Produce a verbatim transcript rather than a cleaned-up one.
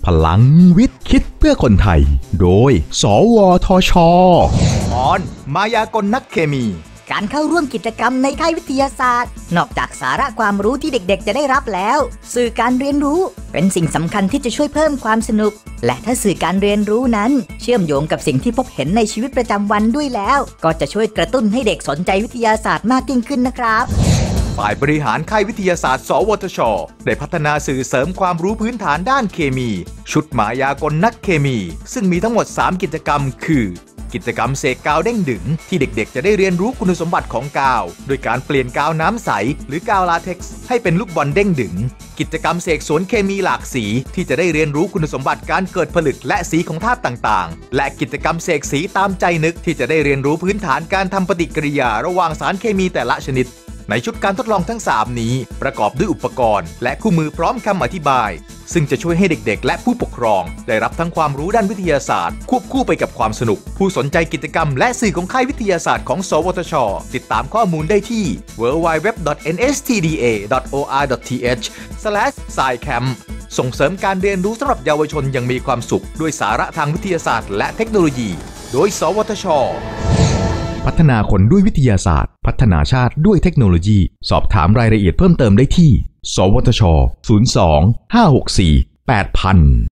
ลังวิทย์คิดเพื่อคนไทยโดยสวทช. ตอนมายากลนักเคมีการเข้าร่วมกิจกรรมในค่ายวิทยาศาสตร์นอกจากสาระความรู้ที่เด็กๆจะได้รับแล้วสื่อการเรียนรู้เป็นสิ่งสำคัญที่จะช่วยเพิ่มความสนุกและถ้าสื่อการเรียนรู้นั้นเชื่อมโยงกับสิ่งที่พบเห็นในชีวิตประจำวันด้วยแล้วก็จะช่วยกระตุ้นให้เด็กสนใจวิทยาศาสตร์มากยิ่งขึ้นนะครับฝ่ายบริหารค่ายวิทยาศาสตร์สวทช.ได้พัฒนาสื่อเสริมความรู้พื้นฐานด้านเคมีชุดมายากลนักเคมีซึ่งมีทั้งหมดสามกิจกรรมคือกิจกรรมเสกกาวเด้งดึงที่เด็กๆจะได้เรียนรู้คุณสมบัติของกาวโดยการเปลี่ยนกาวน้ำใสหรือกาวลาเท็กซ์ให้เป็นลูกบอลเด้งดึงกิจกรรมเสกสวนเคมีหลากสีที่จะได้เรียนรู้คุณสมบัติการเกิดผลึกและสีของธาตุต่างๆและกิจกรรมเสกสีตามใจนึกที่จะได้เรียนรู้พื้นฐานการทำปฏิกิริยาระหว่างสารเคมีแต่ละชนิดในชุดการทดลองทั้งสามนี้ประกอบด้วยอุปกรณ์และคู่มือพร้อมคำอธิบายซึ่งจะช่วยให้เด็กๆและผู้ปกครองได้รับทั้งความรู้ด้านวิทยาศาสตร์ควบคู่ไปกับความสนุกผู้สนใจกิจกรรมและสื่อของค่ายวิทยาศาสตร์ของสวทช.ติดตามข้อมูลได้ที่ ดับเบิลยู ดับเบิลยู ดับเบิลยู ดอท เอ็น เอส ที ดี เอ ดอท โอ อาร์ ดอท ที เอช สแลช ไซแคมป์ ส่งเสริมการเรียนรู้สำหรับเยาวชนอย่างมีความสุขด้วยสาระทางวิทยาศาสตร์และเทคโนโลยีโดยสวทช. พัฒนาคนด้วยวิทยาศาสตร์พัฒนาชาติด้วยเทคโนโลยีสอบถามรายละเอียดเพิ่มเติมได้ที่สวทช ศูนย์ สอง ห้า หก สี่ แปด ศูนย์ ศูนย์